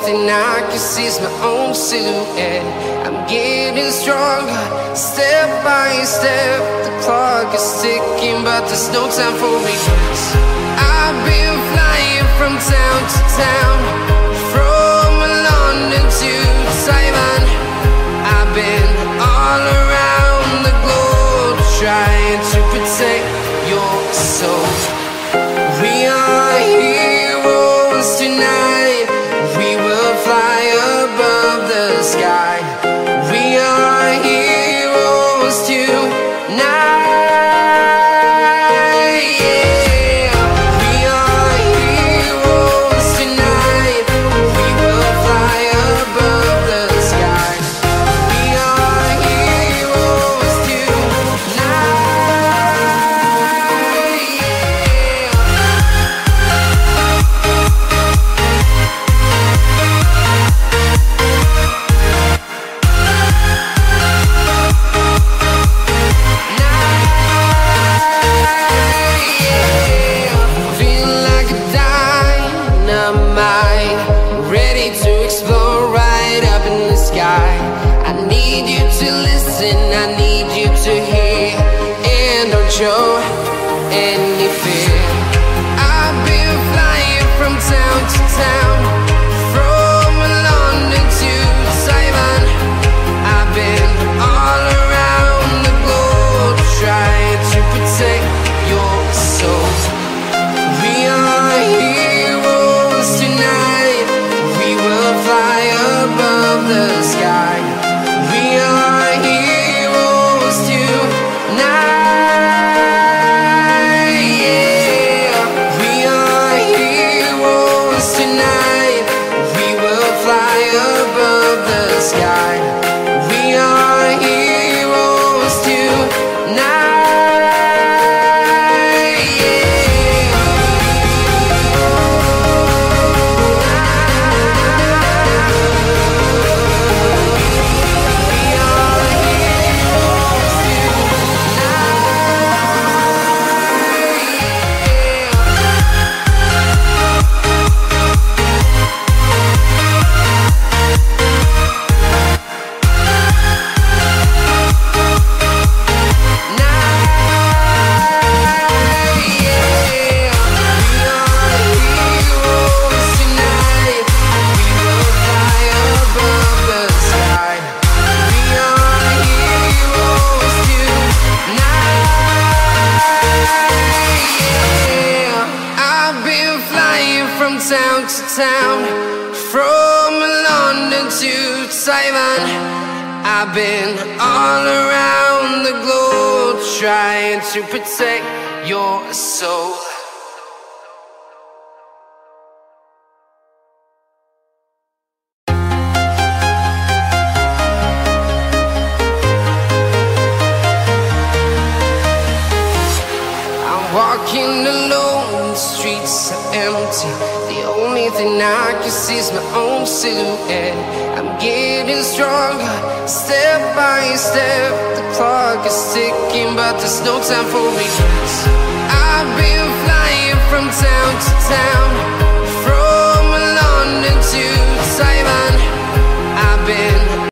thing I can see is my own silhouette. I'm getting stronger, step by step. The clock is ticking, but there's no time for regrets. I've been flying from town to town, from London to Taiwan. I've been all around the globe, trying to protect your soul. We are heroes tonight. We will fly above the sky. We are heroes tonight. Yeah. We are heroes tonight. We will fly above the sky. We are heroes tonight. I need you to hear, and don't show any fear. I've been flying from town to town, from London to Taiwan. I've been all around the globe, trying to protect your soul. We are heroes tonight. We will fly above the sky. We are heroes tonight. Yeah. We are heroes tonight. We will fly above the sky. We are heroes tonight. From town to town, from London to Taiwan. I've been all around the globe, trying to protect your soul. I'm walking alone, the streets are empty. The only thing I can see is my own silhouette. I'm getting stronger, step by step. The clock is ticking, but there's no time for regrets. I've been